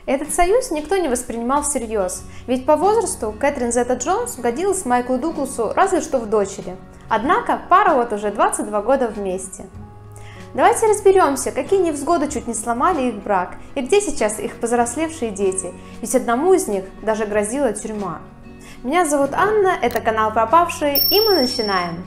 Этот союз никто не воспринимал всерьез, ведь по возрасту Кэтрин Зета-Джонс годилась Майклу Дугласу разве что в дочери. Однако пара вот уже 22 года вместе. Давайте разберемся, какие невзгоды чуть не сломали их брак и где сейчас их повзрослевшие дети, ведь одному из них даже грозила тюрьма. Меня зовут Анна, это канал Пропавшие, и мы начинаем.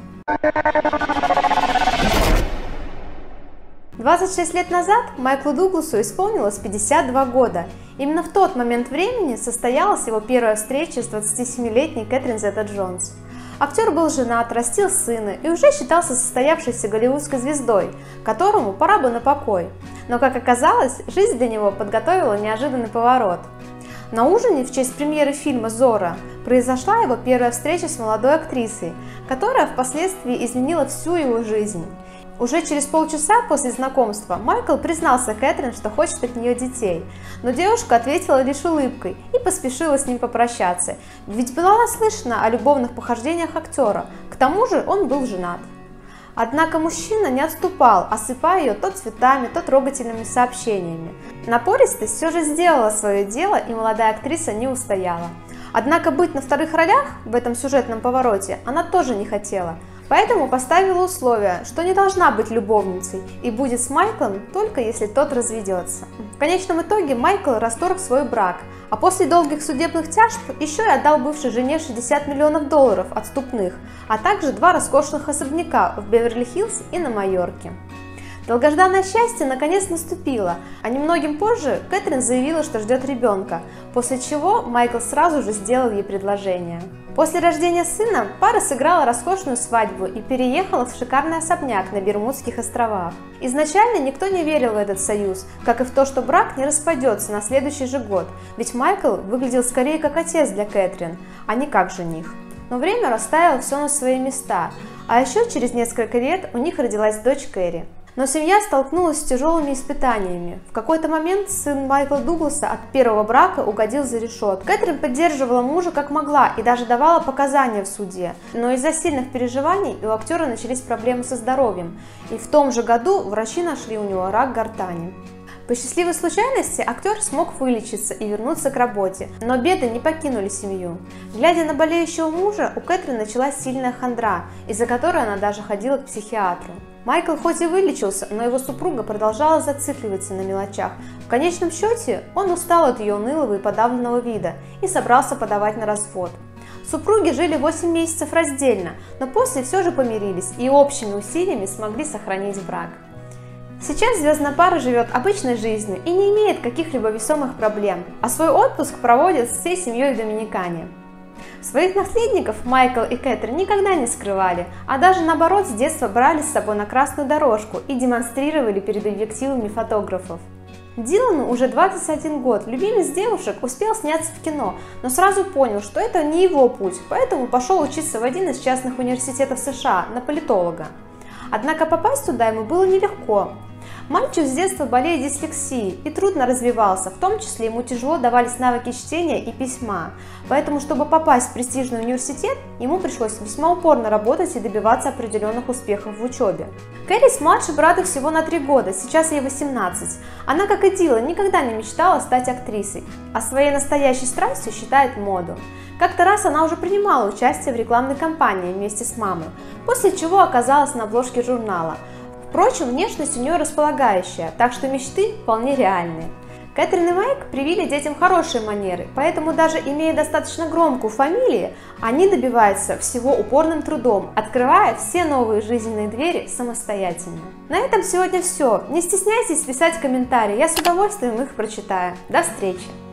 26 лет назад Майклу Дугласу исполнилось 52 года. Именно в тот момент времени состоялась его первая встреча с 27-летней Кэтрин Зета-Джонс. Актер был женат, растил сына и уже считался состоявшейся голливудской звездой, которому пора бы на покой. Но, как оказалось, жизнь для него подготовила неожиданный поворот. На ужине в честь премьеры фильма «Зорро» произошла его первая встреча с молодой актрисой, которая впоследствии изменила всю его жизнь. Уже через полчаса после знакомства Майкл признался Кэтрин, что хочет от нее детей, но девушка ответила лишь улыбкой и поспешила с ним попрощаться, ведь была наслышана о любовных похождениях актера, к тому же он был женат. Однако мужчина не отступал, осыпая ее то цветами, то трогательными сообщениями. Напористость все же сделала свое дело, и молодая актриса не устояла. Однако быть на вторых ролях в этом сюжетном повороте она тоже не хотела. Поэтому поставила условие, что не должна быть любовницей и будет с Майклом только если тот разведется. В конечном итоге Майкл расторг свой брак, а после долгих судебных тяжб еще и отдал бывшей жене $60 миллионов отступных, а также 2 роскошных особняка в Беверли-Хиллз и на Майорке. Долгожданное счастье наконец наступило, а немногим позже Кэтрин заявила, что ждет ребенка, после чего Майкл сразу же сделал ей предложение. После рождения сына пара сыграла роскошную свадьбу и переехала в шикарный особняк на Бермудских островах. Изначально никто не верил в этот союз, как и в то, что брак не распадется на следующий же год, ведь Майкл выглядел скорее как отец для Кэтрин, а не как жених. Но время расставило все на свои места, а еще через несколько лет у них родилась дочь Кэрри. Но семья столкнулась с тяжелыми испытаниями. В какой-то момент сын Майкла Дугласа от первого брака угодил за решетку. Кэтрин поддерживала мужа как могла и даже давала показания в суде. Но из-за сильных переживаний у актера начались проблемы со здоровьем. И в том же году врачи нашли у него рак гортани. По счастливой случайности актер смог вылечиться и вернуться к работе, но беды не покинули семью. Глядя на болеющего мужа, у Кэтрин началась сильная хандра, из-за которой она даже ходила к психиатру. Майкл хоть и вылечился, но его супруга продолжала зацикливаться на мелочах. В конечном счете он устал от ее унылого и подавленного вида и собрался подавать на развод. Супруги жили 8 месяцев раздельно, но после все же помирились и общими усилиями смогли сохранить брак. Сейчас звездная пара живет обычной жизнью и не имеет каких-либо весомых проблем, а свой отпуск проводят всей семьей в Доминикане. Своих наследников Майкл и Кэтрин никогда не скрывали, а даже наоборот с детства брали с собой на красную дорожку и демонстрировали перед объективами фотографов. Дилану уже 21 год, любимец девушек успел сняться в кино, но сразу понял, что это не его путь, поэтому пошел учиться в один из частных университетов США на политолога. Однако попасть туда ему было нелегко. Мальчик с детства болеет дислексией и трудно развивался, в том числе ему тяжело давались навыки чтения и письма. Поэтому, чтобы попасть в престижный университет, ему пришлось весьма упорно работать и добиваться определенных успехов в учебе. Кэрри младше брата всего на 3 года, сейчас ей 18. Она, как и Дилан, никогда не мечтала стать актрисой, а своей настоящей страстью считает моду. Как-то раз она уже принимала участие в рекламной кампании вместе с мамой, после чего оказалась на обложке журнала. Впрочем, внешность у нее располагающая, так что мечты вполне реальные. Кэтрин и Майк привили детям хорошие манеры, поэтому даже имея достаточно громкую фамилию, они добиваются всего упорным трудом, открывая все новые жизненные двери самостоятельно. На этом сегодня все. Не стесняйтесь писать комментарии, я с удовольствием их прочитаю. До встречи!